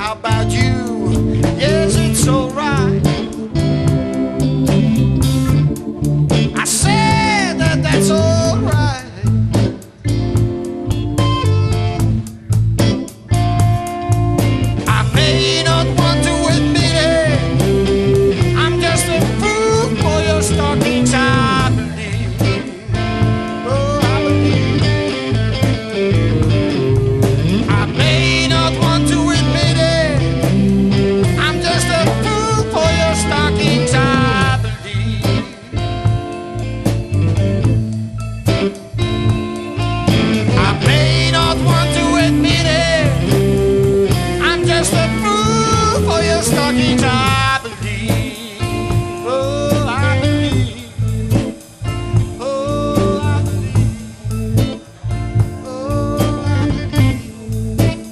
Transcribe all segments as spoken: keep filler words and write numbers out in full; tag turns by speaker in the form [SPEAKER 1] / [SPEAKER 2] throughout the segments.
[SPEAKER 1] How about you? Yes, it's alright. I said that that's alright. I may not want to admit it, I'm just a fool for your stockings, I believe. Oh, I believe. I may not want to admit it, I'm just a fool for your stockings, I believe. I may not want to admit it, I'm just a fool for your stockings, I believe. Oh, I believe. Oh, I believe. Oh, I believe.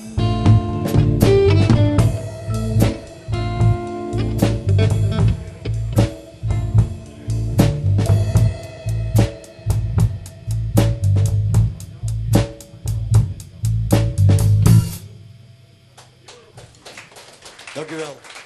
[SPEAKER 1] Dank u wel.